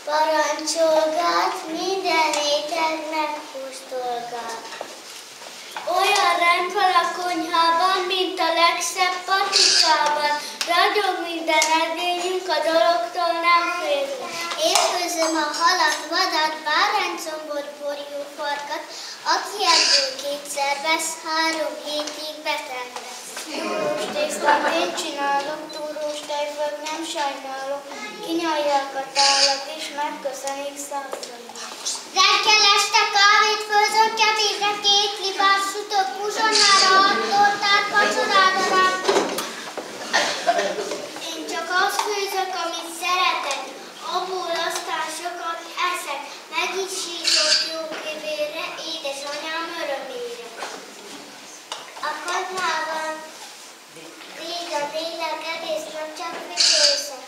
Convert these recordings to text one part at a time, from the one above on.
parancsolgat, minden ételt megkóstolgat. Olyan rend van a konyhában, mint a legszebb patikában, ragyog minden edényünk, a dologtól nem félünk. Én főzöm a halat, vadat, báránycombot, borjúfarkat, aki ebből kétszer vesz, 3 hétig beteg lesz. Túrós tésztát én csinálok, túrós tejföld nem sajnálok, kinyalják a tálat és megköszönik százszor. Reggel este kávét főzök, kebédre 2 libát sütök, uzsonnára 6 tortát, vacsorára rám. Én csak azt főzök, amit szeretek, abból aztán sokat eszek, meg is sítok jó kivére, édesanyám örömére. A konyhában régen egész nap csak függőszek.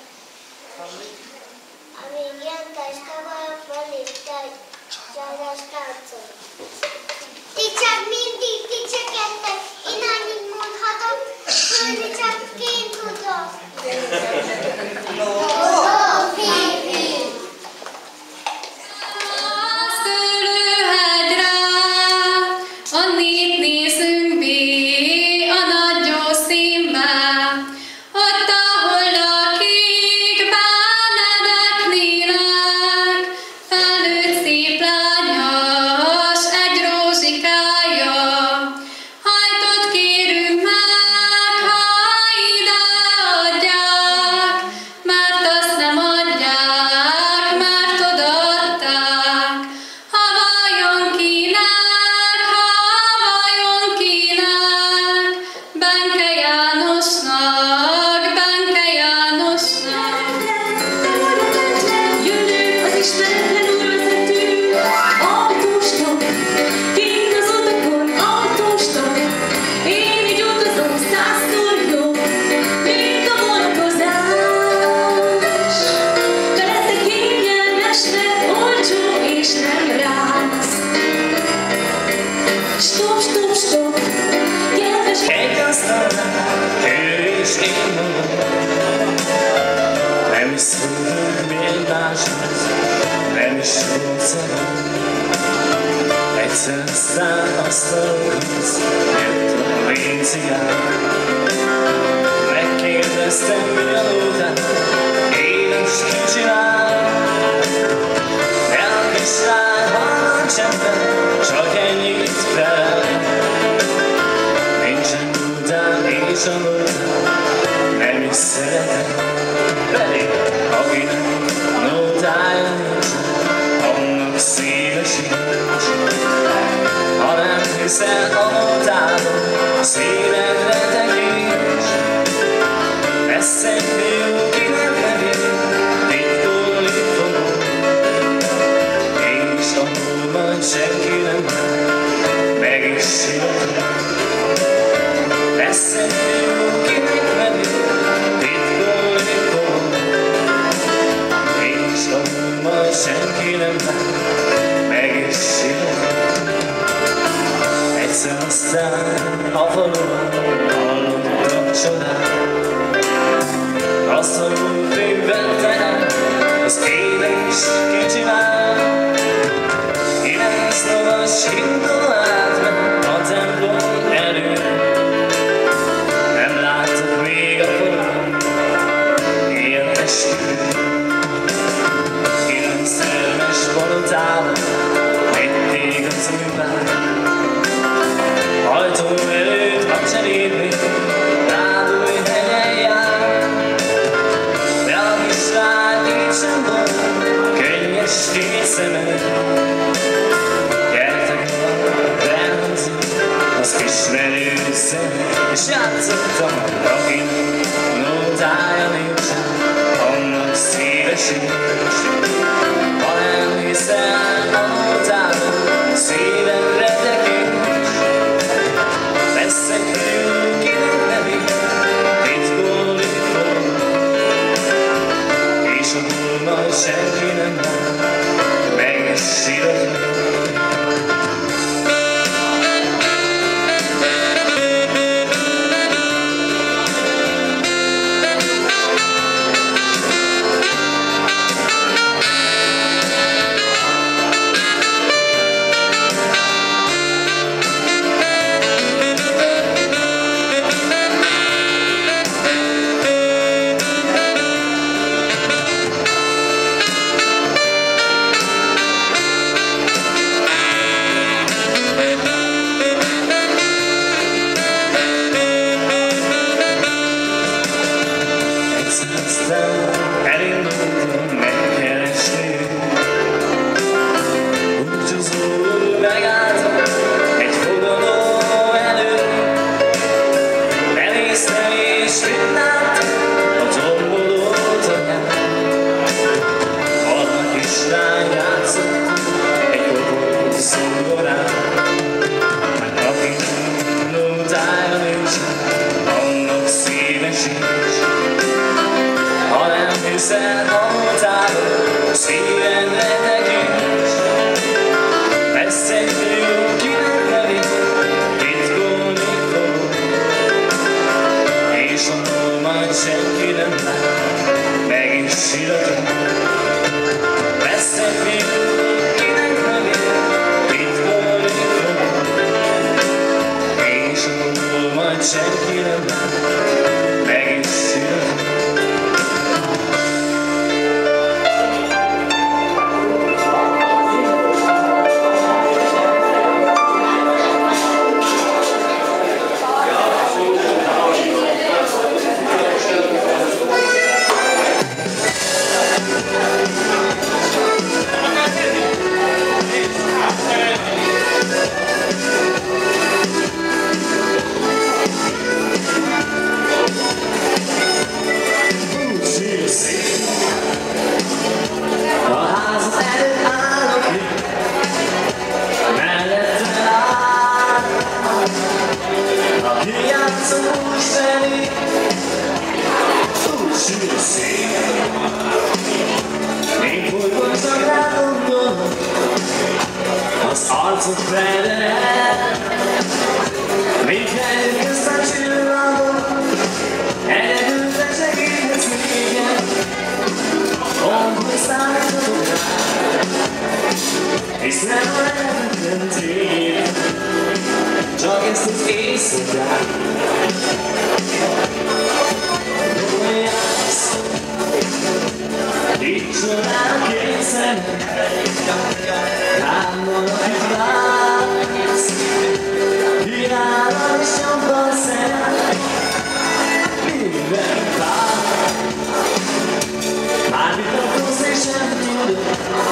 Amíg jön este vagyok, velük csajos táncol. Ti csak mindig dicsekedtek, én annyit mondhatok, főzni csak én tudok. és villát a tomboló tanyán. Annak kislány játszott egy kopogó szongorán, mert aki nótája nincs, annak szíve sincs. Ha nem hiszel a nótába, szívedre tekints. Lesz egy fiú, kinek nevét titkolni fog, és ahol majd senki nem lát, meg is siratom. Lesz egy fiú, kinek nevét titkolni fog, és ahol majd senki nem lát, meg is siratom. Az arcod felel, mindjárt közt a csillagok, egyedül te segíthetsz négen, mondd, hogy számíthatok rá, hisz nem a lehetetlen téged, csak ezt az éjszakát. Jársz, itt csodál a két szemed, rám valakit vársz, kínálod és nyomban a szemed, minden vár. Már vitatkozz és sem tudod,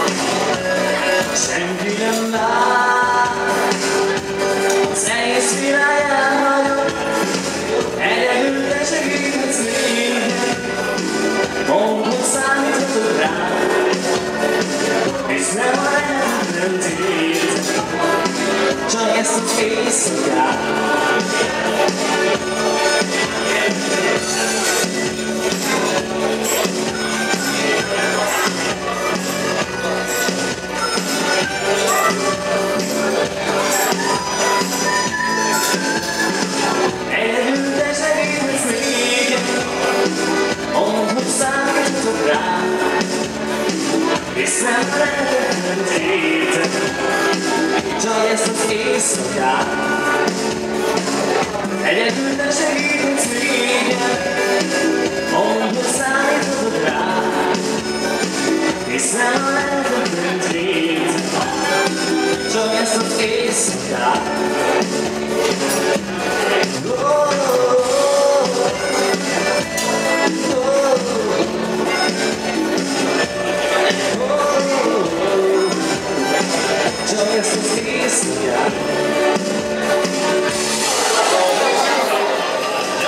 senki nem lát, az egész világ elhagyod, egyedül te segíthetsz négen, mondd, hogy számíthatok rád, hisz nem a lehetetlen tiéd, csak ezt az éjszakát. Egyedül te segíthetsz négen, mondd, hogy számíthatok rád, hisz nem a lehetetlen tiéd, csak ezt az éjszakát. Egyedül te segíthetsz négen, mondd, hogy számíthatok rád, hisz nem a lehetetlen tiéd, csak ezt az éjszakát. Csak ezt az éjszakát.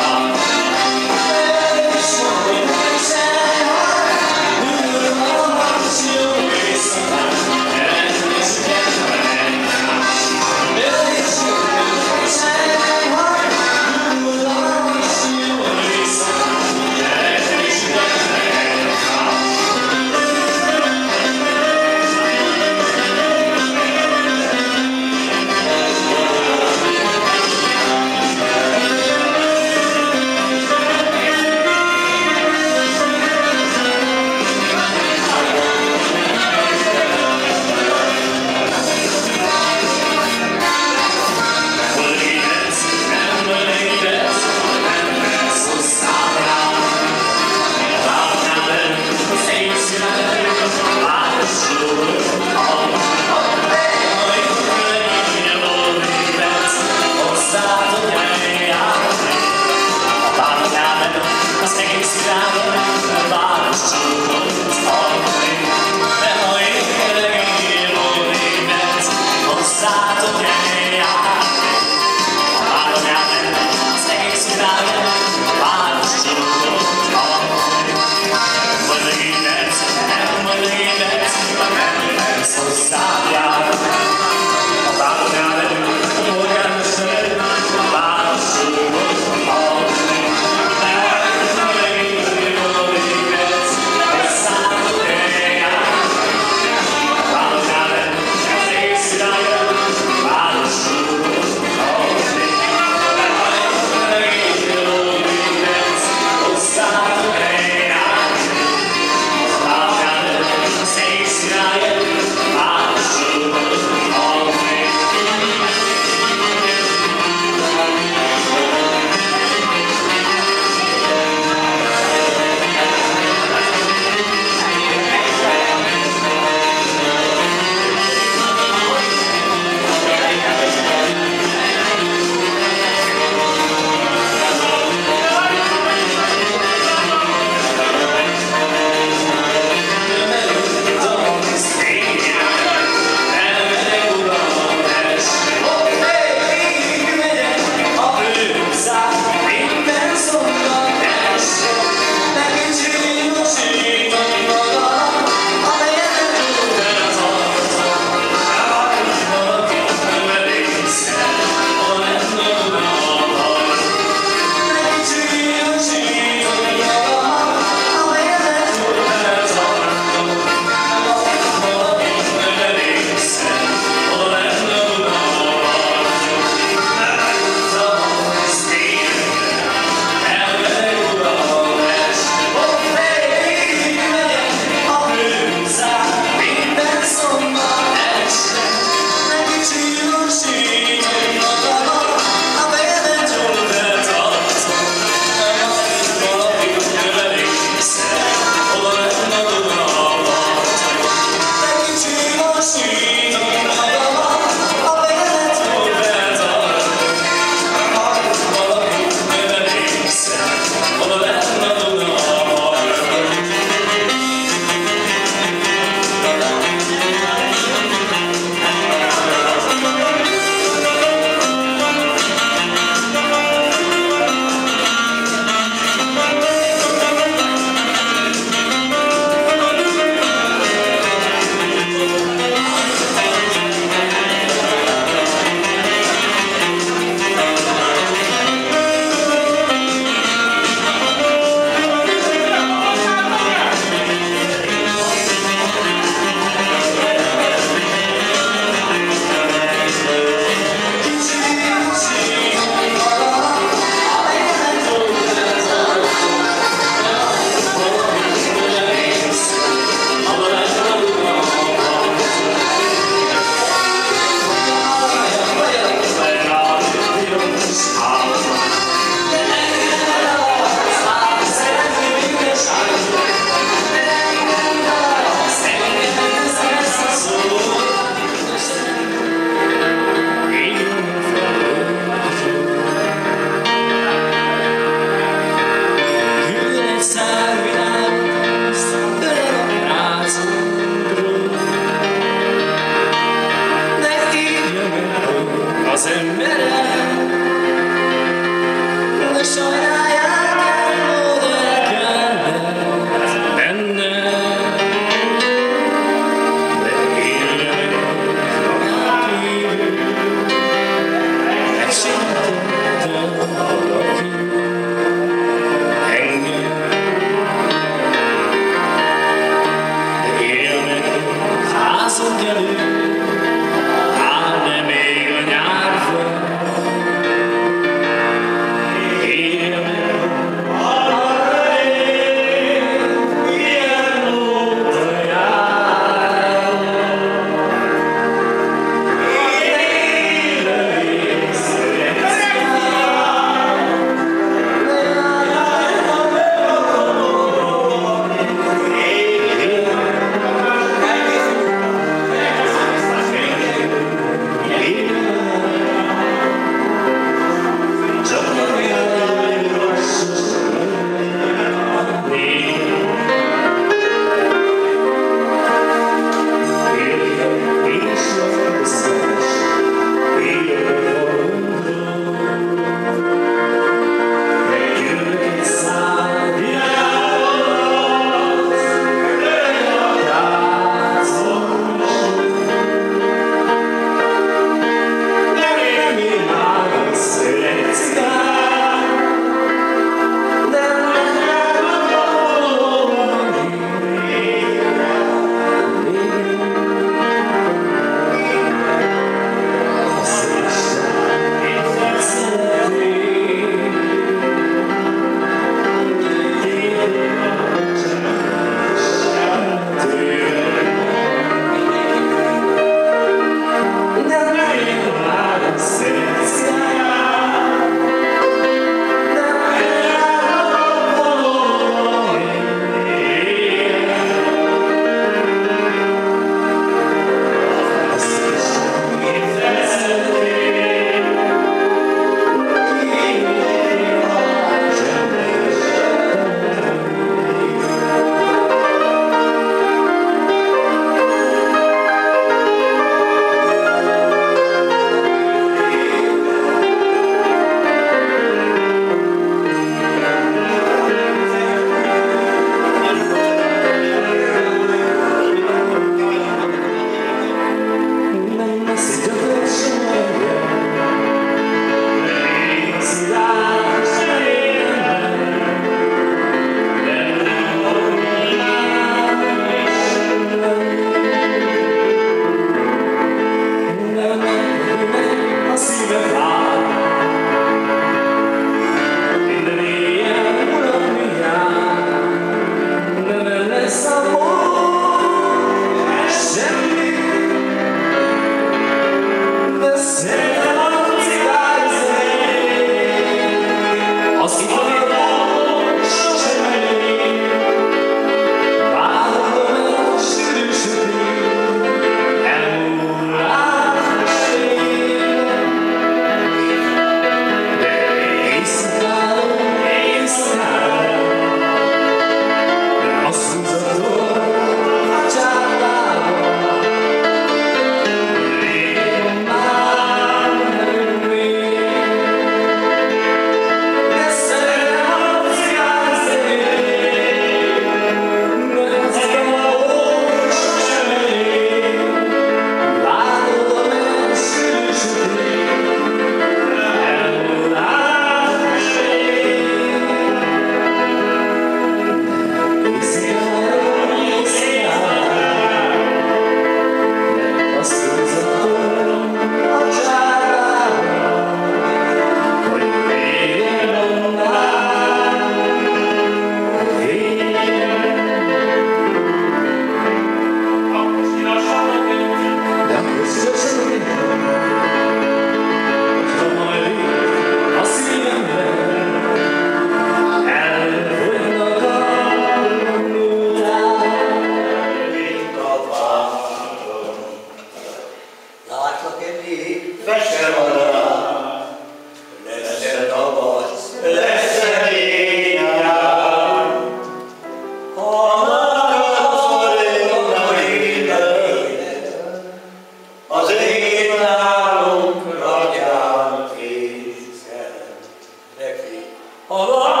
A